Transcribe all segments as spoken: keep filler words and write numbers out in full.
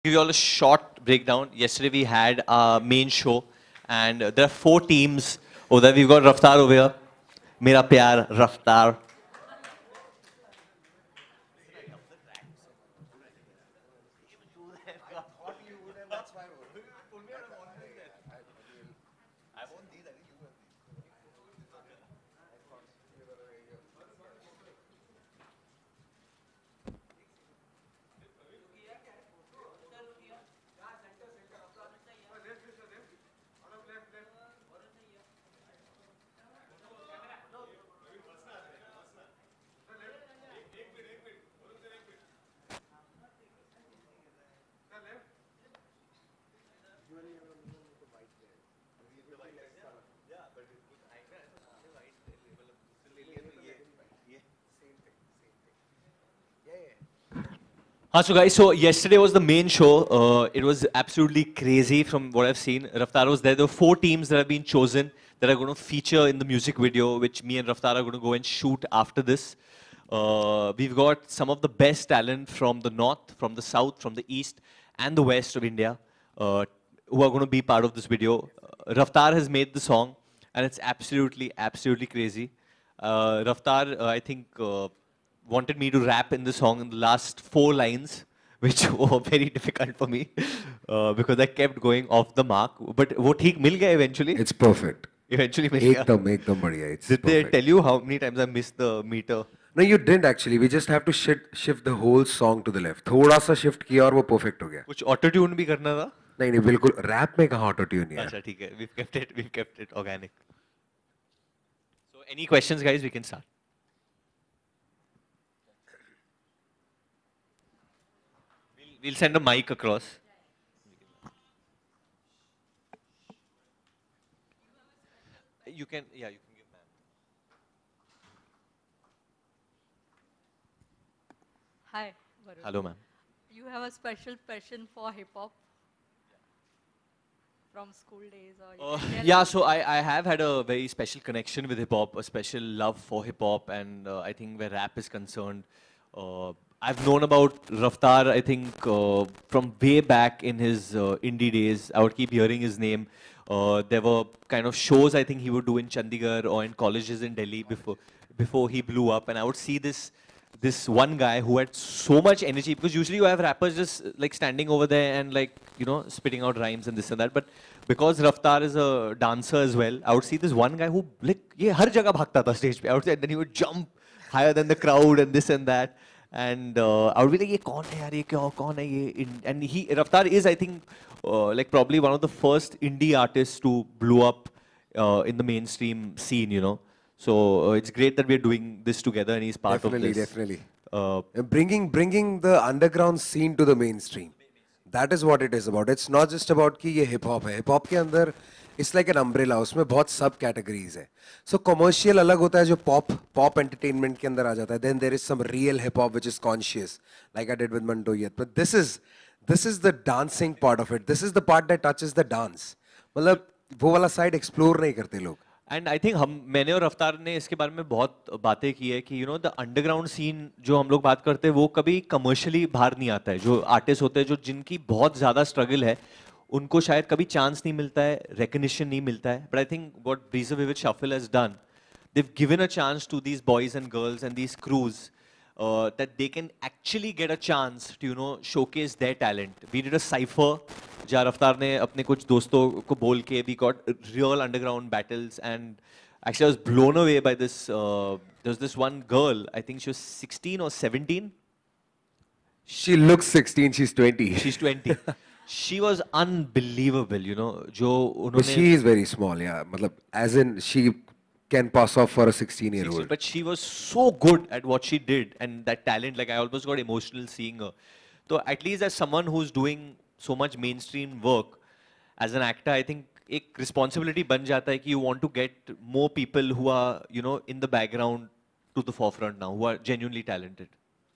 Give you all a short breakdown. Yesterday we had our main show, and uh, there are four teams over there. We've got Raftaar over here. Mera pyar, Raftaar. Uh, so guys, so yesterday was the main show. Uh, it was absolutely crazy from what I've seen. Raftaar was there. There were four teams that have been chosen that are going to feature in the music video, which me and Raftaar are going to go and shoot after this. Uh, we've got some of the best talent from the north, from the south, from the east, and the west of India, uh, who are going to be part of this video. Uh, Raftaar has made the song, and it's absolutely, absolutely crazy. Uh, Raftaar, uh, I think, uh, wanted me to rap in the song in the last four lines, which were very difficult for me uh, because I kept going off the mark. But what he mil gaya eventually. It's perfect. Eventually mil gaya. Ekdam, ekdam badhiya. It's Did perfect. they tell you how many times I missed the meter? No, you didn't actually. We just have to shift, shift the whole song to the left. थोड़ा सा shift किया और वो perfect हो गया. कुछ auto tune भी करना था? नहीं नहीं बिल्कुल rap में कहाँ auto tune है? अच्छा ठीक है. We've kept it. We've kept it organic. So any questions, guys? We can start. We'll send a mic across. You can, yeah, you can give ma'am. Hi, Varun. Hello, ma'am. You have a special passion for hip hop from school days, or you Uh, can tell yeah, us? so I, I have had a very special connection with hip hop, a special love for hip hop, and uh, I think where rap is concerned, uh, I've known about Raftaar, I think, uh, from way back in his uh, indie days. I would keep hearing his name. Uh, there were kind of shows I think he would do in Chandigarh or in colleges in Delhi before before he blew up, and I would see this this one guy who had so much energy, because usually you have rappers just uh, like standing over there and like, you know, spitting out rhymes and this and that. But because Raftaar is a dancer as well, I would see this one guy who like ye har jagah bhagta tha stage pe. I would say, and then he would jump higher than the crowd and this and that. And uh, I would be like, ye kaun hai yaar, ye kya, kaun hai ye? In, and he, Raftaar is, I think, uh, like probably one of the first indie artists to blow up uh, in the mainstream scene, you know. So uh, it's great that we're doing this together, and he's part Definitely, of this. definitely. Uh, Uh, bringing bringing the underground scene to the mainstream. That is what it is about. It's not just about कि ये hip hop है. Hip hop के अंदर it's like an umbrella. उसमें बहुत sub categories है. So commercial अलग होता है जो pop pop entertainment के अंदर आ जाता है. Then there is some real hip hop which is conscious, like I did with Manto Yet. But this is this is the dancing part of it. This is the part that touches the dance. मतलब वो वाला side explore नहीं करते लोग. And I think हम मैंने और रफ्तार ने इसके बारे में बहुत बातें की है कि you know the underground scene जो हम लोग बात करते हैं वो कभी कमर्शियली बाहर नहीं आता है. जो आर्टिस्ट होते हैं जो जिनकी बहुत ज़्यादा स्ट्रगल है उनको शायद कभी चांस नहीं मिलता है, रिकग्निशन नहीं मिलता है. But I think what Breezer Vivid Shuffle has done, they've given a chance to these boys and girls and these crews uh, that they can actually get a chance to, you know, showcase their talent. We did a cypher, जहाँ रफ्तार ने अपने कुछ दोस्तों को बोल के we got real underground battles, and actually I was blown away by this. Uh, there was this one girl, I think she was sixteen or seventeen. She looks sixteen, she's twenty. She's twenty. She was unbelievable, you know. जो But उन्होंने she is very small, yeah. मतलब, as in, she can pass off for a sixteen year old. But she was so good at what she did, and that talent, like I almost got emotional seeing her. So at least as someone who's doing so much mainstream work, as an actor, I think एक responsibility बन जाता है कि you want to get more people who are, you know, in the background to the forefront now, who are genuinely talented.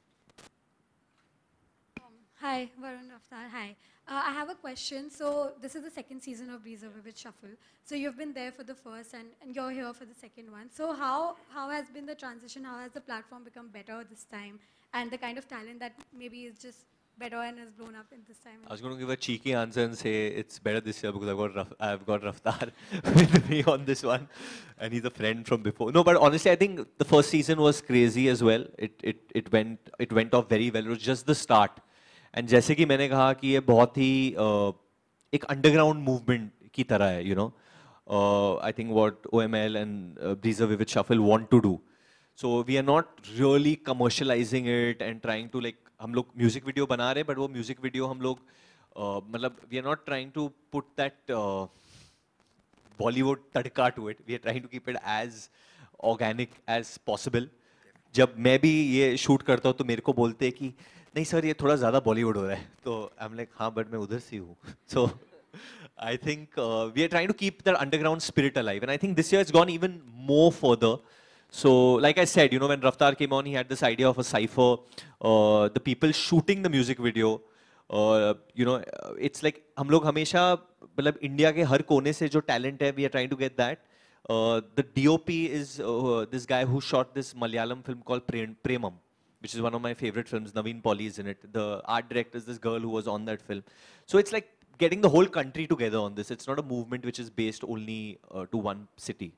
Hi, Varun Raftaar. Hi. Uh, I have a question. So this is the second season of Breezer Vivid Shuffle. So you've been there for the first, and, and you're here for the second one. So how how has been the transition? How has the platform become better this time? And the kind of talent that maybe is just better and has blown up in this time? I was going to give a cheeky answer and say it's better this year because I've got Raf- I've got Raftaar with me on this one, and he's a friend from before. No, but honestly, I think the first season was crazy as well. It it it went it went off very well. It was just the start, and जैसे कि मैंने कहा कि ये बहुत ही uh, एक underground movement की तरह है, you know. Uh, I think what O M L and uh, Breezer Vivid Shuffle want to do. So we are not really commercializing it and trying to like हम लोग music video बना रहे हैं, but वो music video हम लोग uh, मतलब we are not trying to put that uh, Bollywood tadka to it. We are trying to keep it as organic as possible. जब मैं भी ये shoot करता हूँ तो मेरे को बोलते हैं कि नहीं सर ये थोड़ा ज़्यादा Bollywood हो रहा है. तो I'm like हाँ but मैं उधर से हूँ. So I think uh, we are trying to keep that underground spirit alive, and I think this year it's gone even more further. So, like I said, you know, when Raftaar came on, he had this idea of a cipher. Uh, the people shooting the music video, uh, you know, uh, it's like हम लोग हमेशा मतलब India के हर कोने से जो talent है, we are trying to get that. Uh, the D O P is uh, this guy who shot this Malayalam film called Pre- Premam, which is one of my favorite films. Naveen Pauly is in it. The art director is this girl who was on that film. So it's like getting the whole country together on this. It's not a movement which is based only uh, to one city.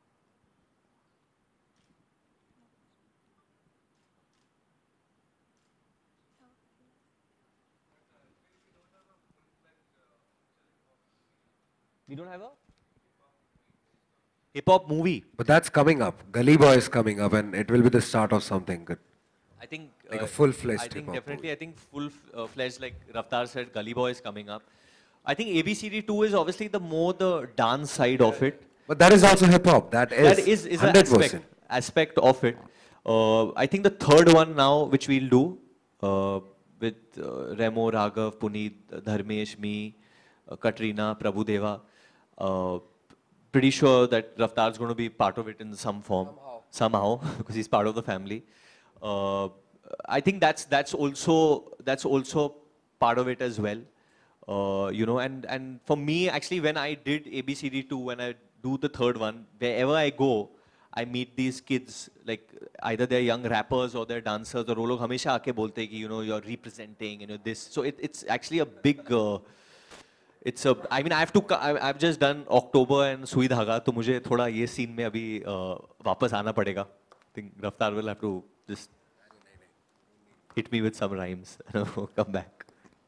We don't have a hip-hop movie. But that's coming up. Gully Boy is coming up, and it will be the start of something good. I think Like uh, a full-fledged I think hip-hop definitely. movie. I think full-fledged, like Raftaar said, Gully Boy is coming up. I think A B C D two is obviously the more the dance side of it. But that is also hip hop. That is That is, is an one hundred percent. aspect, aspect of it. Uh, I think the third one now, which we'll do uh, with uh, Remo, Raghav, Puneet, Dharmesh, me, uh, Katrina, Prabhudeva. Uh, pretty sure that Raftaar is going to be part of it in some form, somehow, because he's part of the family. Uh, I think that's that's also that's also part of it as well. Uh, you know, and and for me, actually, when I did A B C D two, when I do the third one, wherever I go, I meet these kids, like either they're young rappers or they're dancers, or वो लोग हमेशा आके बोलते हैं कि you know you're representing, you know this. So it, it's actually a big. Uh, it's a. I mean, I have to. I, I've just done October and Sui Dhaga, तो मुझे थोड़ा ये scene में अभी uh, वापस आना पड़ेगा. I think Raftaar will have to just hit me with some rhymes and come back.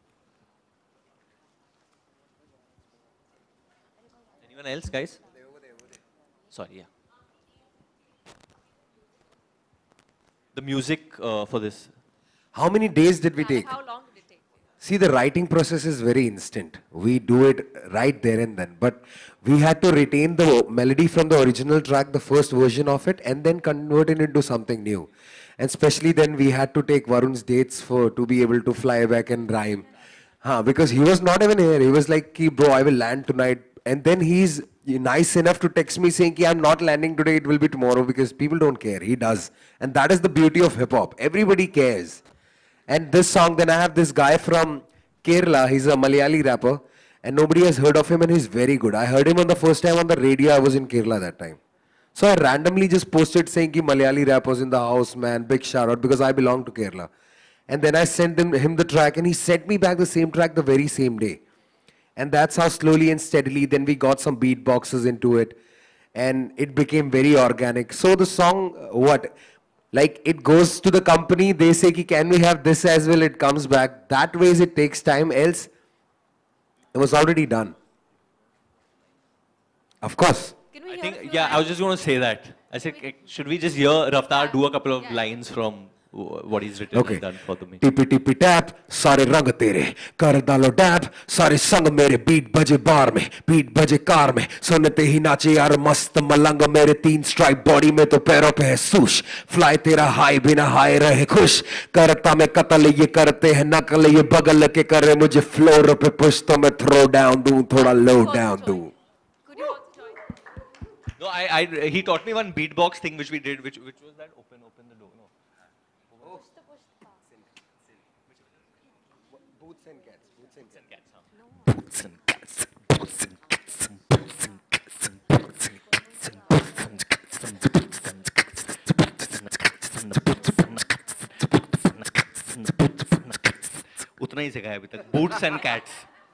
Anyone else, guys? Sorry, yeah. The music uh, for this. How many days did we Yeah, take? like how long did it take? See, the writing process is very instant. We do it right there and then. But we had to retain the melody from the original track, the first version of it, and then convert it into something new. And especially then we had to take Varun's dates for to be able to fly back and rhyme. Huh, because he was not even here. He was like, "Ki, bro, I will land tonight." And then he's nice enough to text me saying, "Ki, I'm not landing today, it will be tomorrow," because people don't care. He does. And that is the beauty of hip hop. Everybody cares. And this song, then I have this guy from Kerala, he's a Malayali rapper, and nobody has heard of him, and he's very good. I heard him on the first time on the radio. I was in Kerala that time. So I randomly just posted saying ki Malayali rappers in the house, man, big shout out, because I belong to Kerala. And then I sent him, him the track, and he sent me back the same track the very same day. And that's how slowly and steadily, then we got some beatboxes into it, and it became very organic. So the song, uh, what? Like, it goes to the company, they say, ki, can we have this as well? It comes back. That ways it takes time, else it was already done. Of course. Can we I hear a think, few yeah, I was lines? just going to say that. I said, eh, should we just hear Raftaar do a couple of Yeah. lines from wh- what he's written Okay. and done for the me? Tippy tippy tap, सारे रंग तेरे कर डालो dab, सारे संग मेरे beat बजे बार में, बीट बजे कार में, सुनते ही नाचे यार मस्त मलंग मेरे तीन स्ट्राइप बॉडी में तो पैरों पे है सूश, फ्लाई तेरा हाई बिना हाई रहे खुश, करता मैं कत्ल ये करते हैं नकल ये बगल के करे मुझे फ्लोर पे पुश तो मैं थ्रो डाउन दूं थोड़ा लो Could you डाउन also दूं. join? Could you also join? No, I, I, he taught me one beatbox thing which we did, which, which was that open, open the door. No. Boots and cats, boots and cats, boots and cats, boots and cats, boots and cats, boots and cats, boots and cats, boots and cats, boots and cats, boots and cats. उतना ही सिखाया अभी तक. Boots and cats.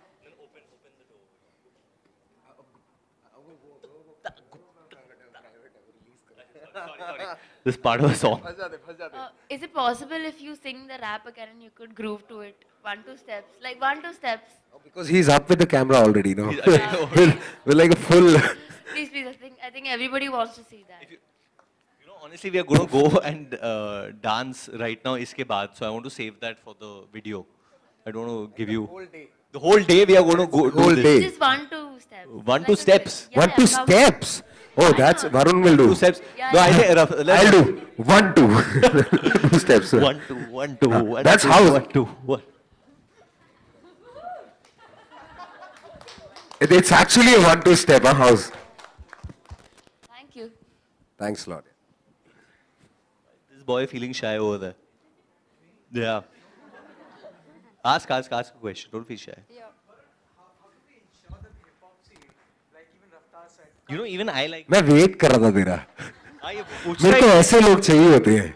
This part of a song. Uh, is it possible if you sing the rap again and you could groove to it? One, two steps. Like one, two steps. Because he's up with the camera already, no? He's- we're, we're like a full... Please, please. I think, I think everybody wants to see that. You know, honestly, we are going to go and uh, dance right now iske baad. So I want to save that for the video. I don't want to give you... The whole day. The whole day we are going to go Whole do this. day. Just one, two steps. One, Like two a- steps. Yeah, One, yeah, two come. steps. Oh, Why that's not? Varun will do. Two steps. Yeah, no, I yeah. think rough, let's I'll do. One, two. Two steps. One, two, one, two, one, That's two, how- one, two, one. It- It's actually a one, two step, huh, house. Thank you. Thanks a lot. This boy feeling shy over there. Yeah. Ask, ask, ask a question. Don't feel shy. You know, even I like. मैं wait कर रहा था तेरा हाँ, ये पूछता मेरे को ही- ऐसे लोग चाहिए होते हैं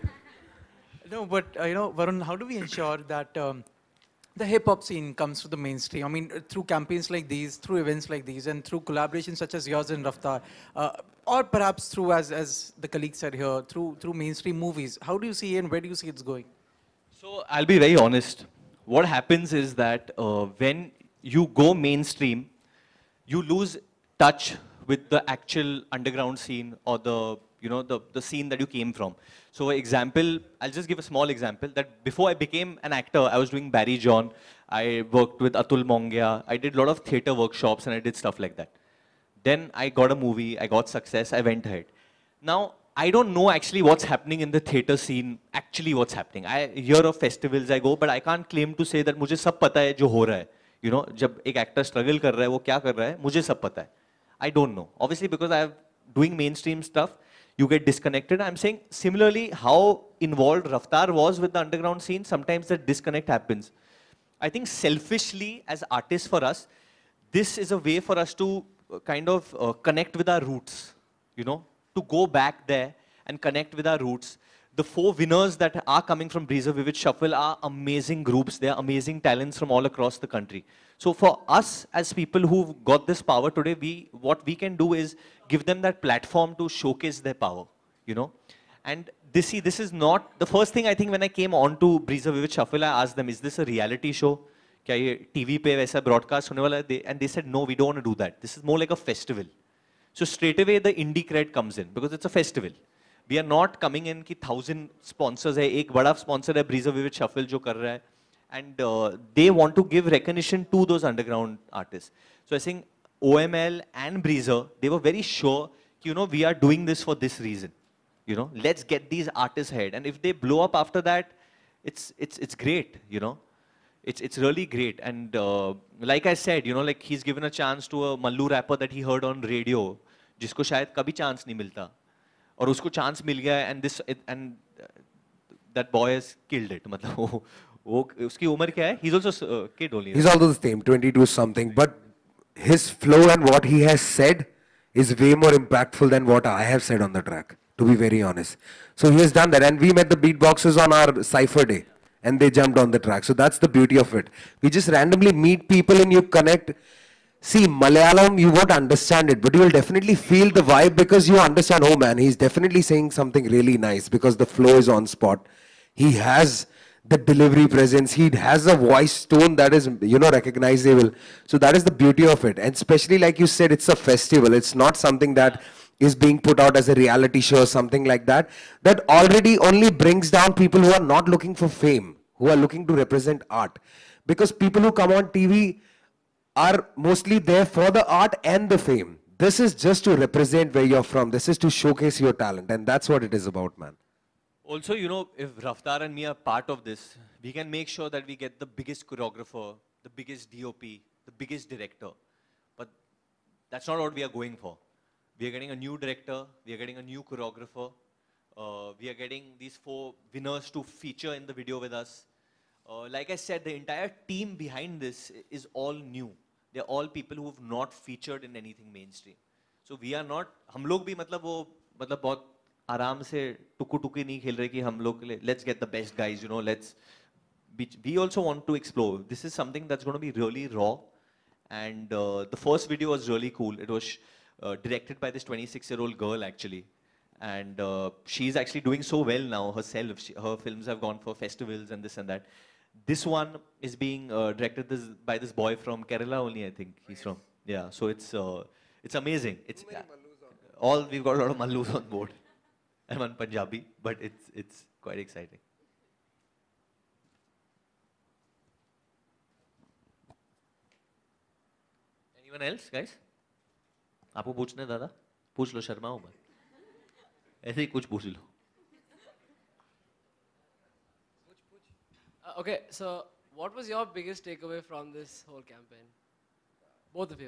No, but uh, you know, Varun, how do we ensure that um, the hip hop scene comes to the mainstream? I mean, uh, through campaigns like these, through events like these, and through collaborations such as yours and Raftaar, uh, or perhaps through, as as the colleague said here, through through mainstream movies. How do you see and where do you see it's going? So I'll be very honest. What happens is that uh, when you go mainstream, you lose touch with the actual underground scene or the you know the the scene that you came from. So example, I'll just give a small example that before I became an actor, I was doing Barry John. I worked with Atul Mongia. I did a lot of theater workshops and I did stuff like that. Then I got a movie. I got success. I went ahead. Now I don't know actually what's happening in the theater scene. Actually, what's happening? I hear of festivals. I go, but I can't claim to say that मुझे सब पता है जो हो रहा है. You know, जब एक actor struggle कर रहा है, वो क्या कर रहा है, मुझे सब पता है. I don't know. Obviously, because I'm doing mainstream stuff, you get disconnected. I'm saying similarly, how involved Raftaar was with the underground scene, sometimes that disconnect happens. I think selfishly, as artists for us, this is a way for us to uh, kind of uh, connect with our roots, you know, to go back there and connect with our roots. The four winners that are coming from Breezer Vivid Shuffle are amazing groups. They're amazing talents from all across the country. So for us as people who've got this power today, we what we can do is give them that platform to showcase their power, you know. And this, see, this is not, the first thing I think when I came on to Breezer Vivid Shuffle, I asked them, is this a reality show? क्या ये T V पे वैसा broadcast होने वाला है? They- And they said, no, we don't want to do that. This is more like a festival. So straight away the indie cred comes in because it's a festival. We are not coming in कि thousand sponsors है, एक बड़ा sponsor है Breezer Vivid Shuffle जो कर रहा है, and uh, they want to give recognition to those underground artists. So I think O M L and Breezer, they were very sure कि, you know, we are doing this for this reason. You know, let's get these artists ahead, and if they blow up after that, it's it's it's great. You know, it's it's really great. And uh, like I said, you know, like he's given a chance to a Mallu rapper that he heard on radio, जिसको शायद कभी chance नहीं मिलता. और उसको chance मिल गया and this and that boy has killed it. मतलब वो वो उसकी उम्र क्या है? He's also a kid only. He's also the same, twenty-two something, but his flow and what he has said is way more impactful than what I have said on the track, to be very honest. So he has done that, and we met the beatboxers on our Cypher day, and they jumped on the track. So that's the beauty of it. We just randomly meet people and you connect. See, Malayalam, you won't understand it, but you will definitely feel the vibe because you understand, oh man, he's definitely saying something really nice because the flow is on spot. He has the delivery presence. He has a voice tone that is, you know, recognizable. So that is the beauty of it. And especially like you said, it's a festival. It's not something that is being put out as a reality show or something like that. That already only brings down people who are not looking for fame, who are looking to represent art. Because people who come on T V are mostly there for the art and the fame. This is just to represent where you're from. This is to showcase your talent. And that's what it is about, man. Also, you know, if Raftaar and me are part of this, we can make sure that we get the biggest choreographer, the biggest D O P, the biggest director. But that's not what we are going for. We are getting a new director, we are getting a new choreographer, uh, we are getting these four winners to feature in the video with us. Uh, like I said, the entire team behind this is all new. They're all people who have not featured in anything mainstream. So we are not, हम लोग भी मतलब वो मतलब बहुत आराम से टुकु टुकी नहीं खेल रहे कि हम लोग के लिए let's get the best guys, you know, let's which we also want to explore. This is something that's going to be really raw. And uh, the first video was really cool. It was uh, directed by this twenty-six-year-old girl, actually. And uh, she's actually doing so well now herself. She, her films have gone for festivals and this and that. This one is being uh, directed this, by this boy from Kerala only, I think he's from. Yeah, so it's uh, it's amazing. It's uh, all we've got a lot of Mallus on board. I'm on Punjabi, but it's it's quite exciting. Anyone else, guys? आपको पूछने दादा? पूछ लो, शर्माओ मत. ऐसे ही कुछ पूछ लो. Uh, okay, so what was your biggest takeaway from this whole campaign? Both of you.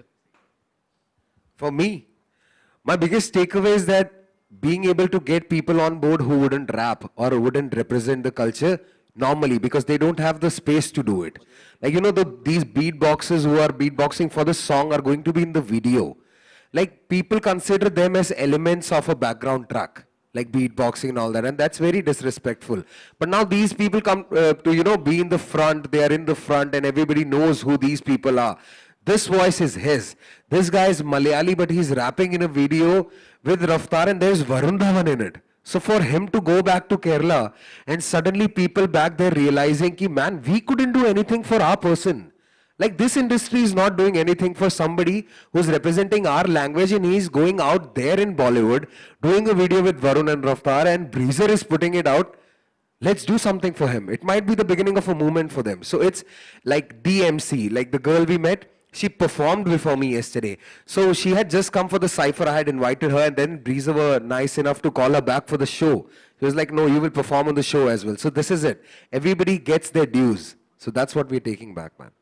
For me, my biggest takeaway is that being able to get people on board who wouldn't rap or wouldn't represent the culture normally because they don't have the space to do it. Like, you know, the, these beatboxers who are beatboxing for the song are going to be in the video. Like, people consider them as elements of a background track, like beatboxing and all that, and that's very disrespectful. But now these people come uh, to, you know, be in the front, they are in the front and everybody knows who these people are. This voice is his. This guy is Malayali, but he's rapping in a video with Raftaar and there's Varun Dhawan in it. So for him to go back to Kerala and suddenly people back there realizing ki, man, we couldn't do anything for our person. Like, this industry is not doing anything for somebody who's representing our language and he's going out there in Bollywood, doing a video with Varun and Raftaar and Breezer is putting it out. Let's do something for him. It might be the beginning of a movement for them. So it's like D M C, like the girl we met, she performed before me yesterday. So she had just come for the cypher, I had invited her and then Breezer were nice enough to call her back for the show. She was like, no, you will perform on the show as well. So this is it. Everybody gets their dues. So that's what we're taking back, man.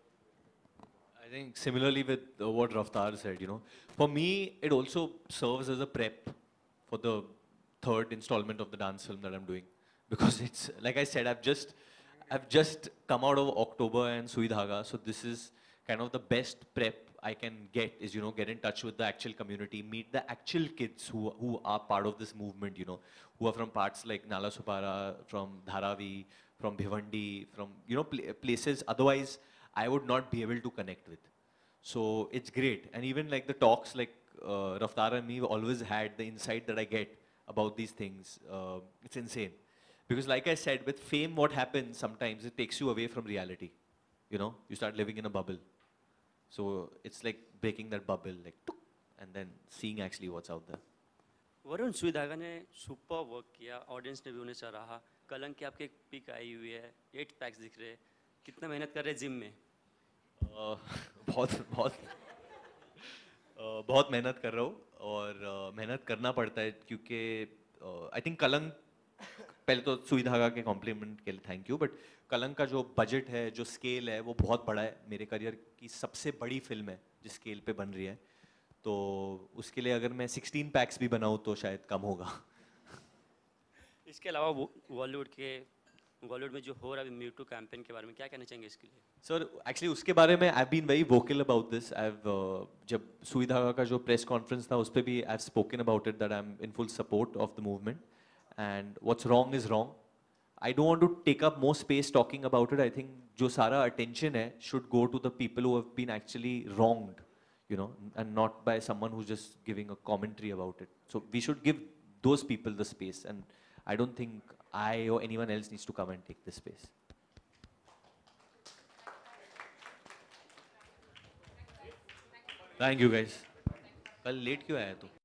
I think similarly with uh, what Raftaar said, you know, for me, it also serves as a prep for the third installment of the dance film that I'm doing. Because it's, like I said, I've just, I've just come out of October and Sui Dhaga, so this is kind of the best prep I can get is, you know, get in touch with the actual community, meet the actual kids who, who are part of this movement, you know, who are from parts like Nala Supara, from Dharavi, from Bhivandi, from, you know, pl places otherwise I would not be able to connect with. So it's great. And even like the talks, like uh, Raftaar and me always had the insight that I get about these things. Uh, it's insane. Because like I said, with fame, what happens sometimes, it takes you away from reality. You know, you start living in a bubble. So it's like breaking that bubble, like, and then seeing actually what's out there. Varun, सुई धागा ने super work किया, audience ने भी उन्हें सराहा. कलंक की आपके एक पिक आई हुई है, एट पैक्स दिख रहे हैं. कितना मेहनत कर रहे हैं जिम में? uh, बहुत बहुत uh, बहुत मेहनत कर रहा हूँ और uh, मेहनत करना पड़ता है क्योंकि आई थिंक कलंक पहले तो सुई धागा के कॉम्प्लीमेंट के लिए थैंक यू, बट कलंक का जो बजट है, जो स्केल है, वो बहुत बड़ा है. मेरे करियर की सबसे बड़ी फिल्म है जिस स्केल पे बन रही है, तो उसके लिए अगर मैं सिक्सटीन पैक्स भी बनाऊँ तो शायद कम होगा. इसके अलावा बॉलीवुड के बॉलीवुड में जो हो रहा है म्यू टू कैंपेन के बारे में क्या कहना चाहेंगे इसके लिए? सर एक्चुअली उसके बारे में I have been very vocal about this. I have जब सुई धागा का जो प्रेस कॉन्फ्रेंस था उस पर भी I have spoken about it that I am in full support of the movement and what's wrong is wrong. I don't want to take up more space talking about it. I think जो सारा attention है should go to the people who have been actually wronged, you know, and not by someone who's just giving a commentary about it. So we should give those people the space, and I don't think I or anyone else needs to come and take this space. Thank you guys. कल late क्यों आया तू?